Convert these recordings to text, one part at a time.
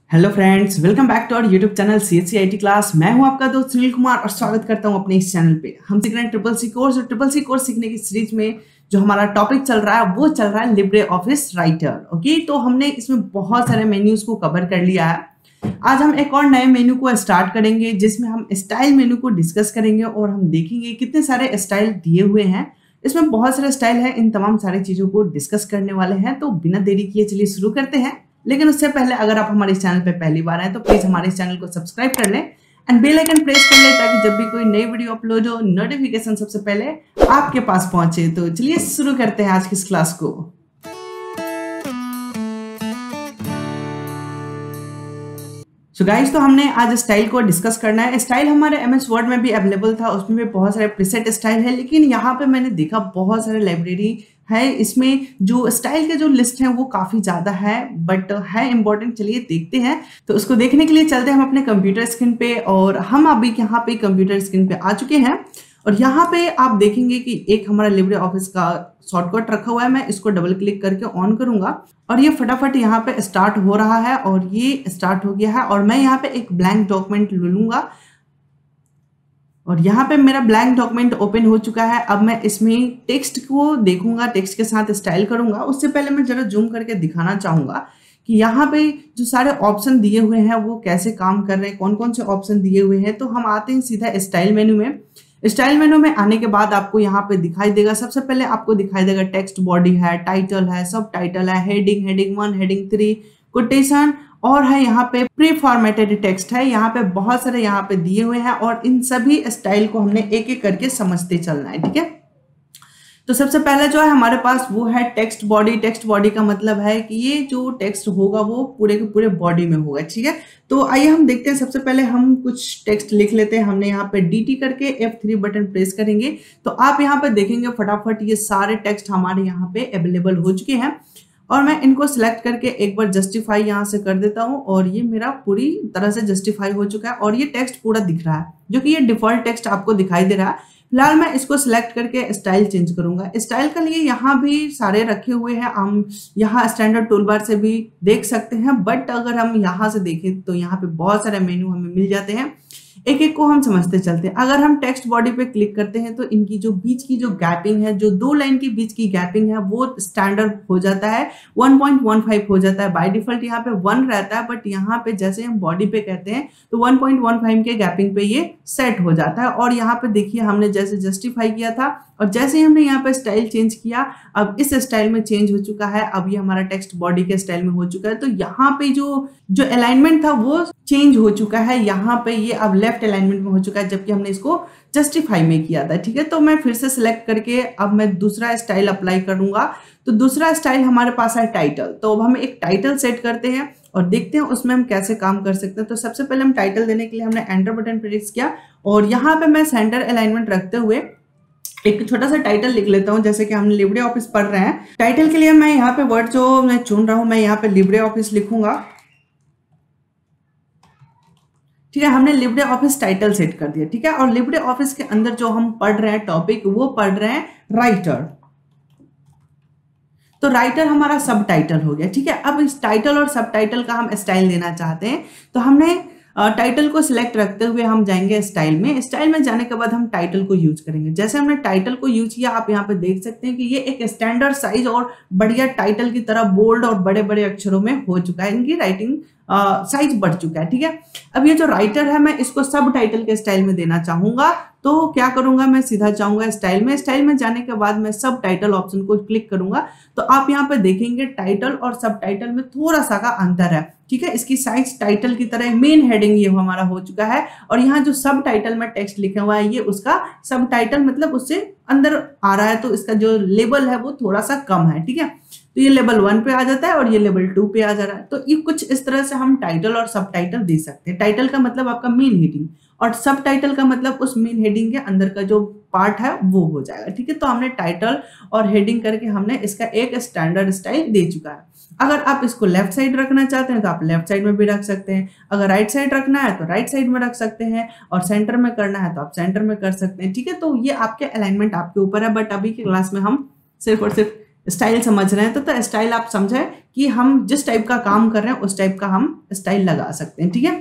Hello friends, welcome back to our YouTube channel CHC IT class. मैं हूं आपका दोस्त सुनील कुमार और स्वागत करता हूं अपने इस चैनल पे। हम सीख रहे हैं ट्रिपल सी कोर्स और ट्रिपल सी कोर्स सीखने की सीरीज में जो हमारा टॉपिक चल रहा है वो चल रहा है लिब्रे ऑफिस राइटर। ओके, तो हमने इसमें बहुत सारे मेन्यूज को कवर कर लिया है। आज हम एक और नए मेन्यू को स्टार्ट करेंगे जिसमें हम स्टाइल मेन्यू को डिस्कस करेंगे और हम देखेंगे कितने सारे स्टाइल दिए हुए हैं। इसमें बहुत सारे स्टाइल है, इन तमाम सारी चीजों को डिस्कस करने वाले हैं। तो बिना देरी किए चलिए शुरू करते हैं। लेकिन उससे पहले अगर आप हमारे इस चैनल पे पहली बार हैं तो प्लीज हमारे इस चैनल को सब्सक्राइब कर लें एंड बेल आइकन प्रेस कर लें ताकि जब भी कोई नई वीडियो अपलोड हो नोटिफिकेशन सबसे पहले आपके पास पहुंचे। तो चलिए शुरू करते हैं आज की इस क्लास को। सो गाइस, तो हमने आज स्टाइल को डिस्कस करना है। स्टाइल हमारे एमएस वर्ड में भी अवेलेबल था, उसमें भी बहुत सारे प्रीसेट स्टाइल है, लेकिन यहाँ पे मैंने देखा बहुत सारे लाइब्रेरी है। इसमें जो स्टाइल के जो लिस्ट है वो काफी ज्यादा है, बट है इंपॉर्टेंट। चलिए देखते हैं। तो उसको देखने के लिए चलते हैं हम अपने कंप्यूटर स्क्रीन पे, और हम अभी यहाँ पे कंप्यूटर स्क्रीन पे आ चुके हैं। और यहाँ पे आप देखेंगे कि एक हमारा लिब्रे ऑफिस का शॉर्टकट रखा हुआ है। मैं इसको डबल क्लिक करके ऑन करूंगा और ये फटाफट यहाँ पे स्टार्ट हो रहा है और ये स्टार्ट हो गया है। और मैं यहाँ पे एक ब्लैंक डॉक्यूमेंट ले लूंगा और यहाँ पे मेरा ब्लैंक डॉक्यूमेंट ओपन हो चुका है। अब मैं इसमें टेक्स्ट को देखूंगा, टेक्स्ट के साथ स्टाइल करूंगा। उससे पहले मैं जरा जूम करके दिखाना चाहूंगा कि यहाँ पे जो सारे ऑप्शन दिए हुए हैं वो कैसे काम कर रहे हैं, कौन कौन से ऑप्शन दिए हुए हैं। तो हम आते हैं सीधा स्टाइल मेनू में। स्टाइल मेनू में आने के बाद आपको यहाँ पे दिखाई देगा, सबसे पहले आपको दिखाई देगा टेक्स्ट बॉडी है, टाइटल है, सब टाइटल है, हेडिंग, हेडिंग 1, हेडिंग 3, कोटेशन, और है यहाँ पे प्री फॉर्मेटेड टेक्स्ट है। यहाँ पे बहुत सारे यहाँ पे दिए हुए हैं और इन सभी स्टाइल को हमने एक एक करके समझते चलना है। ठीक है, तो सबसे पहले जो है हमारे पास वो है टेक्स्ट बॉडी। टेक्स्ट बॉडी का मतलब है कि ये जो टेक्स्ट होगा वो पूरे के पूरे बॉडी में होगा। ठीक है, तो आइए हम देखते हैं। सबसे पहले हम कुछ टेक्स्ट लिख लेते हैं। हमने यहाँ पे DT करके F3 बटन प्रेस करेंगे तो आप यहाँ पे देखेंगे फटाफट ये सारे टेक्स्ट हमारे यहाँ पे अवेलेबल हो चुके हैं। और मैं इनको सिलेक्ट करके एक बार जस्टिफाई यहाँ से कर देता हूँ और ये मेरा पूरी तरह से जस्टिफाई हो चुका है और ये टेक्स्ट पूरा दिख रहा है, जो कि ये डिफॉल्ट टेक्स्ट आपको दिखाई दे रहा है। फिलहाल मैं इसको सिलेक्ट करके स्टाइल चेंज करूंगा। स्टाइल के लिए यहाँ भी सारे रखे हुए हैं, हम यहाँ स्टैंडर्ड टूल बार से भी देख सकते हैं, बट अगर हम यहाँ से देखें तो यहाँ पे बहुत सारे मेन्यू हमें मिल जाते हैं। एक एक को हम समझते चलते हैं। अगर हम टेक्स्ट बॉडी पे क्लिक करते हैं तो इनकी जो बीच की जो गैपिंग है, जो दो लाइन की बीच की गैपिंग है, वो स्टैंडर्ड हो जाता है 1.15 हो जाता है। बाय डिफॉल्ट यहाँ पे 1 रहता है, बट यहाँ पे जैसे हम बॉडी पे कहते हैं तो 1.15 के गैपिंग पे ये सेट हो जाता है। और यहाँ पे देखिए हमने जैसे जस्टिफाई किया था और जैसे ही हमने यहाँ पे स्टाइल चेंज किया, अब इस स्टाइल में चेंज हो चुका है। अब ये हमारा टेक्स्ट बॉडी के स्टाइल में हो चुका है। तो यहाँ पे जो अलाइनमेंट था वो चेंज हो चुका है। यहाँ पे ये अब लेफ्ट अलाइनमेंट में हो चुका है, जबकि हमने इसको जस्टिफाई में किया था। ठीक है, तो मैं फिर से सिलेक्ट करके अब मैं दूसरा स्टाइल अप्लाई करूंगा। तो दूसरा स्टाइल हमारे पास है टाइटल। तो अब हम एक टाइटल सेट करते हैं और देखते हैं उसमें हम कैसे काम कर सकते हैं। तो सबसे पहले हम टाइटल देने के लिए हमने एंटर बटन प्रेस किया और यहाँ पे मैं सेंटर अलाइनमेंट रखते हुए एक छोटा सा टाइटल लिख लेता हूं, जैसे कि हम लिब्रे ऑफिस पढ़ रहे हैं। टाइटल के लिए मैं यहाँ पे वर्ड जो मैं चुन रहा हूं, मैं यहाँ पे लिब्रे ऑफिस लिखूंगा। ठीक है, हमने लिब्रे ऑफिस टाइटल सेट कर दिया। ठीक है, और लिब्रे ऑफिस के अंदर जो हम पढ़ रहे हैं टॉपिक, वो पढ़ रहे हैं राइटर। तो राइटर हमारा सब टाइटल हो गया। ठीक है, अब इस टाइटल और सब टाइटल का हम स्टाइल देना चाहते हैं। तो हमने टाइटल को सिलेक्ट रखते हुए हम जाएंगे स्टाइल में। स्टाइल में जाने के बाद हम टाइटल को यूज करेंगे। जैसे हमने टाइटल को यूज किया, आप यहाँ पे देख सकते हैं कि ये एक स्टैंडर्ड साइज और बढ़िया टाइटल की तरह बोल्ड और बड़े बड़े अक्षरों में हो चुका है। इनकी राइटिंग साइज बढ़ चुका है। ठीक है, अब ये जो राइटर है मैं इसको सब टाइटल के स्टाइल में देना चाहूंगा। तो क्या करूंगा, मैं सीधा जाऊंगा स्टाइल में। स्टाइल में जाने के बाद मैं सब टाइटल ऑप्शन को क्लिक करूंगा तो आप यहाँ पे देखेंगे टाइटल और सब टाइटल में थोड़ा सा का अंतर है। ठीक है, इसकी साइज टाइटल की तरह, मेन हेडिंग ये हमारा हो चुका है और यहाँ जो सब टाइटल में टेक्स्ट लिखा हुआ है ये उसका सब टाइटल मतलब उससे अंदर आ रहा है। तो इसका जो लेबल है वो थोड़ा सा कम है। ठीक है, तो ये लेवल 1 पे आ जाता है और ये लेवल 2 पे आ जा रहा है। तो ये कुछ इस तरह से हम टाइटल और सब टाइटल दे सकते हैं। टाइटल का मतलब आपका मेन हेडिंग और सब टाइटल का मतलब उस मेन हेडिंग के अंदर का जो पार्ट है वो हो जाएगा। ठीक है, तो हमने टाइटल और हेडिंग करके हमने इसका एक स्टैंडर्ड स्टाइल दे चुका है। अगर आप इसको लेफ्ट साइड रखना चाहते हैं तो आप लेफ्ट साइड में भी रख सकते हैं। अगर राइट साइड रखना है तो राइट साइड में रख सकते हैं और सेंटर में करना है तो आप सेंटर में कर सकते हैं। ठीक है, तो ये आपके अलाइनमेंट आपके ऊपर है, बट अभी की क्लास में हम सिर्फ और सिर्फ स्टाइल समझ रहे हैं तो स्टाइल आप समझे कि हम जिस टाइप का काम कर रहे हैं उस टाइप का हम स्टाइल लगा सकते हैं। ठीक है,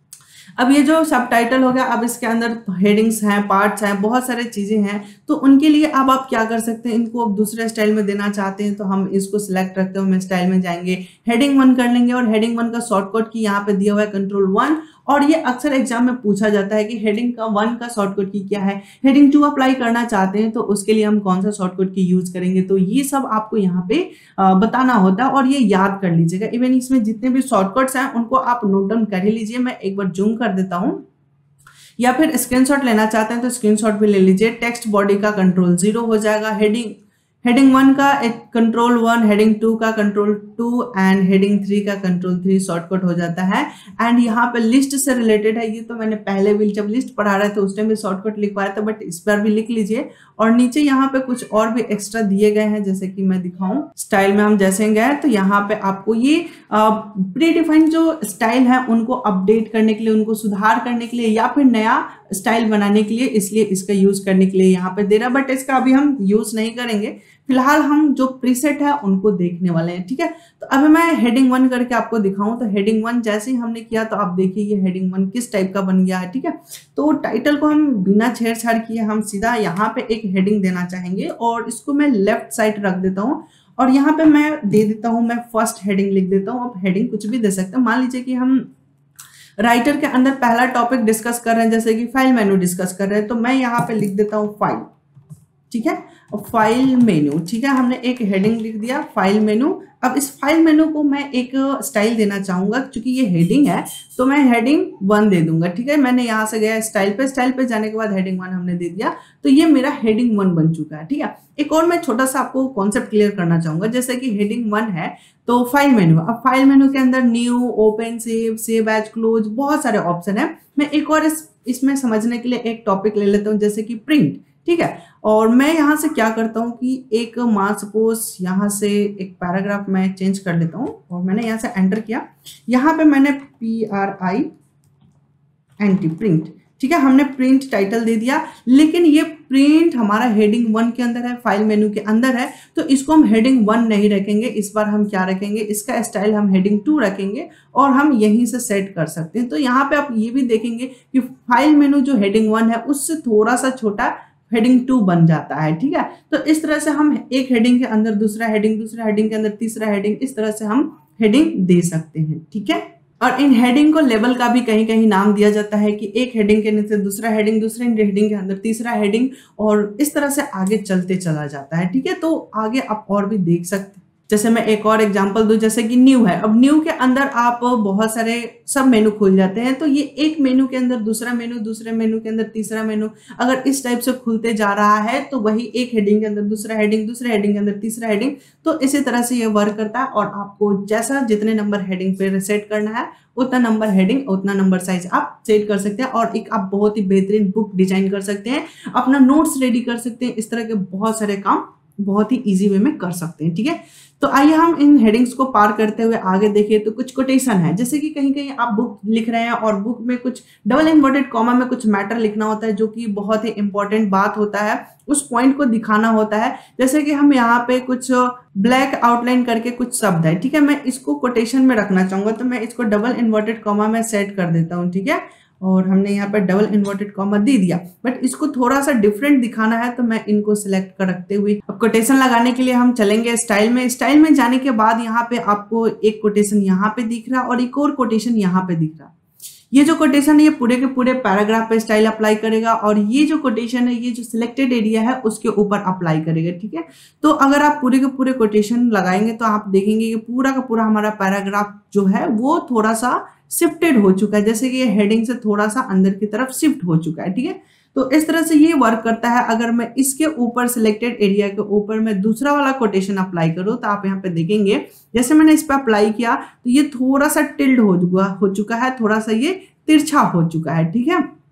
अब ये जो सब टाइटल हो गया, अब इसके अंदर हेडिंग्स हैं, पार्ट्स हैं, बहुत सारे चीजें हैं, तो उनके लिए अब आप क्या कर सकते हैं, इनको अब दूसरे स्टाइल में देना चाहते हैं तो हम इसको सिलेक्ट रखते हुए स्टाइल में जाएंगे, हेडिंग 1 कर लेंगे और हेडिंग 1 का शॉर्टकट की यहाँ पे दिया हुआ है Ctrl+1 और ये अक्सर एग्जाम में पूछा जाता है कि हेडिंग का 1 का शॉर्टकट की क्या है, हेडिंग 2 अप्लाई करना चाहते हैं तो उसके लिए हम कौन सा शॉर्टकट की यूज करेंगे, तो ये सब आपको यहाँ पे बताना होता है और ये याद कर लीजिएगा। इवन इसमें जितने भी शॉर्टकट्स हैं उनको आप नोट डाउन कर ही लीजिए। मैं एक बार जूम कर देता हूँ, या फिर स्क्रीनशॉट लेना चाहते हैं तो स्क्रीनशॉट भी ले लीजिए। टेक्स्ट बॉडी का Ctrl+0 हो जाएगा, हेडिंग 1 का Ctrl+1, हेडिंग 2 का Ctrl+2 एंड हेडिंग 3 का Ctrl+3 शॉर्टकट हो जाता है। एंड यहाँ पे लिस्ट से रिलेटेड है, ये तो मैंने पहले भी जब लिस्ट पढ़ा रहे थे उस टाइम भी शॉर्टकट लिखवाया था, बट इस बार भी लिख लीजिए। और नीचे यहाँ पे कुछ और भी एक्स्ट्रा दिए गए हैं, जैसे कि मैं दिखाऊं, स्टाइल में हम जैसे गए तो यहाँ पे आपको ये प्री डिफाइंड जो स्टाइल है उनको अपडेट करने के लिए, उनको सुधार करने के लिए या फिर नया स्टाइल बनाने के लिए, इसलिए इसका यूज करने के लिए यहाँ पे दे रहा है, बट इसका अभी हम यूज नहीं करेंगे। फिलहाल हम जो प्रीसेट है उनको देखने वाले हैं। ठीक है, तो अभी मैं हेडिंग 1 करके आपको दिखाऊं तो हेडिंग 1 जैसे ही हमने किया तो आप देखिए ये हेडिंग 1 किस टाइप का बन गया है। ठीक है, तो टाइटल को हम बिना छेड़छाड़ किए हम सीधा यहाँ पे एक हेडिंग देना चाहेंगे और इसको मैं लेफ्ट साइड रख देता हूँ और यहाँ पे मैं दे देता हूँ, मैं फर्स्ट हेडिंग लिख देता हूँ। अब हेडिंग कुछ भी दे सकते हैं, मान लीजिए कि हम राइटर के अंदर पहला टॉपिक डिस्कस कर रहे हैं, जैसे कि फाइल मेनू डिस्कस कर रहे हैं, तो मैं यहाँ पे लिख देता हूँ फाइल। ठीक है, और फाइल मेनू, ठीक है, हमने एक हेडिंग लिख दिया फाइल मेनू। अब इस फाइल मेनू को मैं एक स्टाइल देना चाहूंगा, क्योंकि ये हेडिंग है तो मैं हेडिंग 1 दे दूंगा। ठीक है, मैंने यहाँ से गया स्टाइल पे जाने के बाद हेडिंग 1 हमने दे दिया, तो ये मेरा हेडिंग 1 बन चुका है। ठीक है, एक और मैं छोटा सा आपको कॉन्सेप्ट क्लियर करना चाहूंगा, जैसे कि हेडिंग 1 है तो फाइल मेनू, अब फाइल मेनू के अंदर new, open, save as, close, बहुत सारे ऑप्शन है। मैं एक और इसमें समझने के लिए एक टॉपिक ले लेता हूँ, जैसे कि प्रिंट। ठीक है, और मैं यहाँ से क्या करता हूँ कि एक मान सपोज यहाँ से एक पैराग्राफ मैं चेंज कर लेता हूँ और मैंने यहाँ से एंटर किया, यहाँ पे मैंने PRINT प्रिंट। ठीक है, हमने प्रिंट टाइटल दे दिया, लेकिन ये प्रिंट हमारा हेडिंग 1 के अंदर है, फाइल मेनू के अंदर है, तो इसको हम हेडिंग 1 नहीं रखेंगे। इस बार हम क्या रखेंगे, इसका स्टाइल हम हेडिंग 2 रखेंगे और हम यहीं से सेट कर सकते हैं। तो यहाँ पे आप ये भी देखेंगे कि फाइल मेनू जो हेडिंग 1 है उससे थोड़ा सा छोटा हेडिंग 2 बन जाता है। ठीक है, तो इस तरह से हम एक हेडिंग के अंदर दूसरा हेडिंग, दूसरा हेडिंग के अंदर तीसरा हेडिंग, इस तरह से हम हेडिंग दे सकते हैं। ठीक है, और इन हेडिंग को लेबल का भी कहीं कहीं नाम दिया जाता है कि एक हेडिंग के नीचे दूसरा हेडिंग, दूसरे हेडिंग के अंदर तीसरा हेडिंग, और इस तरह से आगे चलते चला जाता है। ठीक है, तो आगे आप और भी देख सकते हैं। जैसे मैं एक और एग्जांपल दूं, जैसे कि न्यू है, अब न्यू के अंदर आप बहुत सारे सब मेनू खुल जाते हैं, तो ये एक मेनू के अंदर दूसरा मेनू, दूसरे मेनू के अंदर तीसरा मेनू, अगर इस टाइप से खुलते जा रहा है तो वही एक हेडिंग के अंदर दूसरा हेडिंग, दूसरे हेडिंग के अंदर तीसरा हेडिंग, तो इसी तरह से ये वर्क करता है। और आपको जैसा जितने नंबर हेडिंग पे सेट करना है उतना नंबर हेडिंग, उतना नंबर साइज आप सेट कर सकते हैं और एक आप बहुत ही बेहतरीन बुक डिजाइन कर सकते हैं, अपना नोट्स रेडी कर सकते हैं, इस तरह के बहुत सारे काम बहुत ही इजी वे में कर सकते हैं। ठीक है, तो आइए हम इन हेडिंग्स को पार करते हुए आगे देखिए। तो कुछ कोटेशन है, जैसे कि कहीं कहीं आप बुक लिख रहे हैं और बुक में कुछ डबल इन्वर्टेड कॉमा में कुछ मैटर लिखना होता है, जो कि बहुत ही इंपॉर्टेंट बात होता है, उस पॉइंट को दिखाना होता है। जैसे कि हम यहाँ पे कुछ ब्लैक आउटलाइन करके कुछ शब्द है, ठीक है, मैं इसको कोटेशन में रखना चाहूंगा, तो मैं इसको डबल इन्वर्टेड कॉमा में सेट कर देता हूँ। ठीक है, और हमने यहाँ पर डबल इन्वर्टेड कॉमा दे दिया, बट इसको थोड़ा सा डिफरेंट दिखाना है, तो मैं इनको सिलेक्ट कर रखते हुए अब कोटेशन लगाने के लिए हम चलेंगे स्टाइल में। स्टाइल में जाने के बाद यहाँ पे आपको एक कोटेशन यहाँ पे दिख रहा और एक और कोटेशन यहाँ पे दिख रहा। ये जो कोटेशन है ये पूरे के पूरे पैराग्राफ पे स्टाइल अप्लाई करेगा, और ये जो कोटेशन है ये जो सिलेक्टेड एरिया है उसके ऊपर अप्लाई करेगा। ठीक है, तो अगर आप पूरे के पूरे कोटेशन लगाएंगे तो आप देखेंगे कि पूरा का पूरा हमारा पैराग्राफ जो है वो थोड़ा सा शिफ्टेड हो चुका है, जैसे कि ये हेडिंग से थोड़ा सा अंदर की तरफ शिफ्ट हो चुका है। ठीक है, तो इस तरह से ये वर्क करता है। अगर मैं इसके ऊपर सिलेक्टेड एरिया के ऊपर मैं दूसरा वाला कोटेशन अप्लाई करूं तो आप यहाँ पे देखेंगे जैसे मैंने इस पर अप्लाई किया तो ये थोड़ा सा टिल्ड हो चुका है, थोड़ा सा ये तिरछा हो चुका है। ठीक है,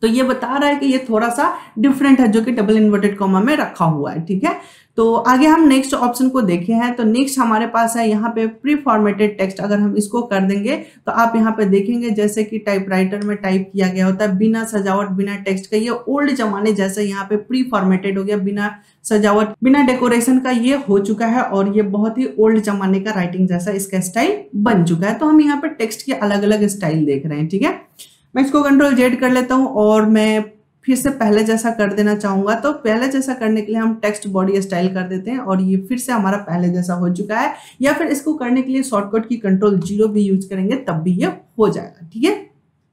तो ये बता रहा है कि ये थोड़ा सा डिफरेंट है जो कि डबल इन्वर्टेड कॉमा में रखा हुआ है। ठीक है, तो आगे हम नेक्स्ट ऑप्शन को देखे हैं। तो नेक्स्ट हमारे पास है यहाँ पे प्री फॉर्मेटेड टेक्स्ट। अगर हम इसको कर देंगे तो आप यहाँ पे देखेंगे जैसे कि टाइपराइटर में टाइप किया गया होता है बिना सजावट बिना टेक्स्ट का, ये ओल्ड जमाने जैसे यहाँ पे प्री फॉर्मेटेड हो गया, बिना सजावट बिना डेकोरेशन का ये हो चुका है और ये बहुत ही ओल्ड जमाने का राइटिंग जैसा इसका स्टाइल बन चुका है। तो हम यहाँ पे टेक्स्ट के अलग अलग स्टाइल देख रहे हैं। ठीक है, मैं इसको कंट्रोल जेड कर लेता हूँ और मैं फिर से पहले जैसा कर देना चाहूंगा। तो पहले जैसा करने के लिए हम टेक्स्ट बॉडी स्टाइल कर देते हैं और ये फिर से हमारा पहले जैसा हो चुका है। या फिर इसको करने के लिए शॉर्टकट की कंट्रोल 0 भी यूज करेंगे तब भी ये हो जाएगा। ठीक है,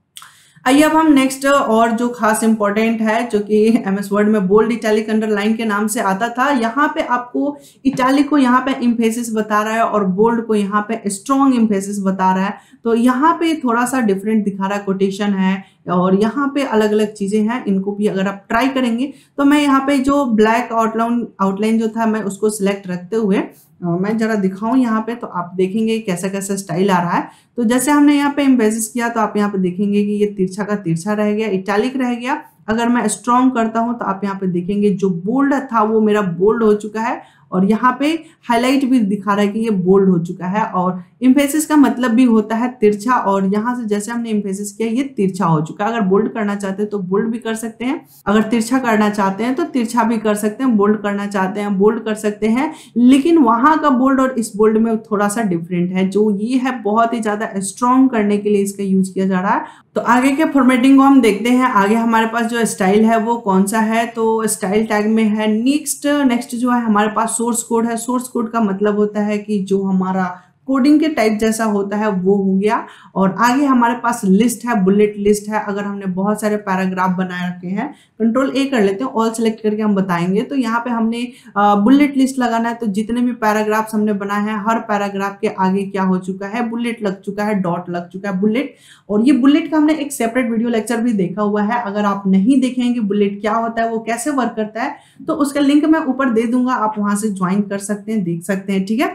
आइए अब हम नेक्स्ट और जो खास इंपॉर्टेंट है जो कि एमएस वर्ड में बोल्ड इटैलिक अंडरलाइन के नाम से आता था, यहाँ पे आपको इटैलिक को यहाँ पे एम्फेसिस बता रहा है और बोल्ड को यहाँ पे स्ट्रॉन्ग एम्फेसिस बता रहा है। तो यहाँ पे थोड़ा सा डिफरेंट दिखा रहा है, कोटेशन है और यहाँ पे अलग अलग चीजें हैं। इनको भी अगर आप ट्राई करेंगे तो मैं यहाँ पे जो ब्लैक आउटलाइन जो था मैं उसको सिलेक्ट रखते हुए मैं जरा दिखाऊं यहाँ पे, तो आप देखेंगे कैसा कैसा स्टाइल आ रहा है। तो जैसे हमने यहाँ पे एम्फेसिस किया तो आप यहाँ पे देखेंगे कि ये तिरछा का तिरछा रह गया, इटैलिक रह गया। अगर मैं स्ट्रॉन्ग करता हूं तो आप यहाँ पे देखेंगे जो बोल्ड था वो मेरा बोल्ड हो चुका है और यहाँ पे हाईलाइट भी दिखा रहा है कि ये बोल्ड हो चुका है। और एम्फेसिस का मतलब भी होता है तिरछा और यहाँ से जैसे हमने एम्फेसिस किया ये तिरछा हो चुका है। अगर बोल्ड करना चाहते हैं तो बोल्ड भी कर सकते हैं, अगर तिरछा करना चाहते हैं तो तिरछा भी कर सकते हैं, बोल्ड करना चाहते हैं बोल्ड कर सकते हैं। लेकिन वहां का बोल्ड और इस बोल्ड में थोड़ा सा डिफरेंट है, जो ये है बहुत ही ज्यादा स्ट्रॉन्ग करने के लिए इसका यूज किया जा रहा है। तो आगे के फॉर्मेटिंग को हम देखते हैं। आगे हमारे पास जो स्टाइल है वो कौन सा है, तो स्टाइल टैग में है नेक्स्ट जो है हमारे पास सोर्स कोड है। सोर्स कोड का मतलब होता है कि जो हमारा कोडिंग के टाइप जैसा होता है वो हो गया। और आगे हमारे पास लिस्ट है, बुलेट लिस्ट है। अगर हमने बहुत सारे पैराग्राफ बनाए रखे हैं, कंट्रोल ए कर लेते हैं, ऑल सेलेक्ट करके हम बताएंगे। तो यहाँ पे हमने बुलेट लिस्ट लगाना है। तो जितने भी पैराग्राफ्स हमने बनाए हैं हर पैराग्राफ के आगे क्या हो चुका है, बुलेट लग चुका है, डॉट लग चुका है, बुलेट। और ये बुलेट का हमने एक सेपरेट वीडियो लेक्चर भी देखा हुआ है। अगर आप नहीं देखेंगे बुलेट क्या होता है, वो कैसे वर्क करता है, तो उसका लिंक मैं ऊपर दे दूंगा, आप वहां से ज्वाइन कर सकते हैं, देख सकते हैं। ठीक है,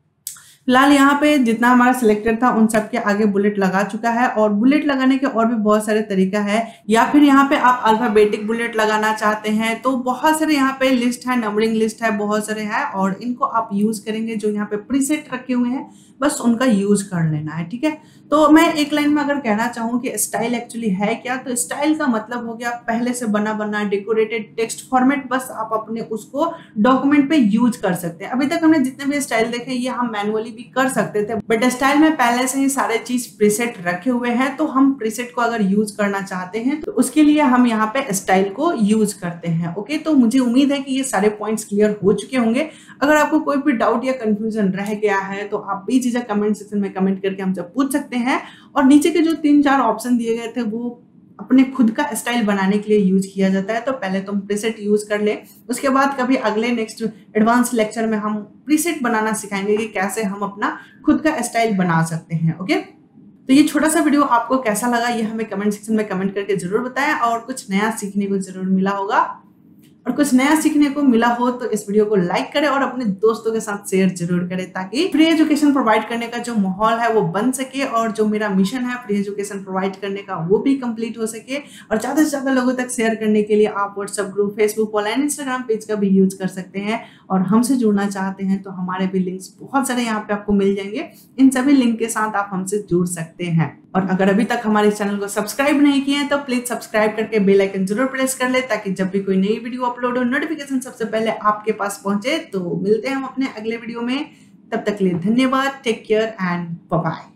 फिलहाल यहाँ पे जितना हमारा सिलेक्टेड था उन सबके आगे बुलेट लगा चुका है। और बुलेट लगाने के और भी बहुत सारे तरीका है, या फिर यहाँ पे आप अल्फाबेटिक बुलेट लगाना चाहते हैं तो बहुत सारे यहाँ पे लिस्ट है, नंबरिंग लिस्ट है, बहुत सारे हैं और इनको आप यूज करेंगे। जो यहाँ पे प्रीसेट रखे हुए हैं बस उनका यूज कर लेना है। ठीक है, तो मैं एक लाइन में अगर कहना चाहूँ कि स्टाइल एक्चुअली है क्या, तो स्टाइल का मतलब हो गया पहले से बना बना डेकोरेटेड टेक्स्ट फॉर्मेट, बस आप अपने उसको डॉक्यूमेंट पे यूज कर सकते हैं। अभी तक हमने जितने भी स्टाइल देखे ये हम मैनुअली भी कर सकते थे, बट स्टाइल में पहले से ही सारे चीज प्रीसेट रखे हुए हैं। तो हम प्रीसेट को अगर यूज करना चाहते हैं तो उसके लिए हम यहाँ पे स्टाइल को यूज करते हैं। ओके, तो मुझे उम्मीद है कि ये सारे पॉइंट्स क्लियर हो चुके होंगे। अगर आपको कोई भी डाउट या कंफ्यूजन रह गया है तो आप बेझिझक कमेंट सेक्शन में कमेंट करके हमसे पूछ सकते हैं। और नीचे के जो 3-4 ऑप्शन दिए गए थे वो अपने खुद का स्टाइल बनाने के लिए यूज किया जाता है। तो पहले तुम प्रीसेट यूज कर ले, उसके बाद कभी अगले नेक्स्ट एडवांस लेक्चर में हम प्रीसेट बनाना सिखाएंगे कि कैसे हम अपना खुद का स्टाइल बना सकते हैं। ओके, तो ये छोटा सा वीडियो आपको कैसा लगा ये हमें कमेंट सेक्शन में कमेंट करके जरूर बताएं। और कुछ नया सीखने को जरूर मिला होगा और कुछ नया सीखने को मिला हो तो इस वीडियो को लाइक करें और अपने दोस्तों के साथ शेयर जरूर करें, ताकि फ्री एजुकेशन प्रोवाइड करने का जो माहौल है वो बन सके और जो मेरा मिशन है फ्री एजुकेशन प्रोवाइड करने का वो भी कंप्लीट हो सके। और ज्यादा से ज्यादा लोगों तक शेयर करने के लिए आप व्हाट्सएप ग्रुप, फेसबुक और इंस्टाग्राम पेज का भी यूज कर सकते हैं। और हमसे जुड़ना चाहते हैं तो हमारे भी लिंक्स बहुत सारे यहाँ पे आपको मिल जाएंगे, इन सभी लिंक के साथ आप हमसे जुड़ सकते हैं। और अगर अभी तक हमारे चैनल को सब्सक्राइब नहीं किए हैं तो प्लीज सब्सक्राइब करके बेल आइकन जरूर प्रेस कर ले, ताकि जब भी कोई नई वीडियो अपलोड हो नोटिफिकेशन सबसे पहले आपके पास पहुंचे। तो मिलते हैं हम अपने अगले वीडियो में, तब तक के लिए धन्यवाद, take care and bye bye.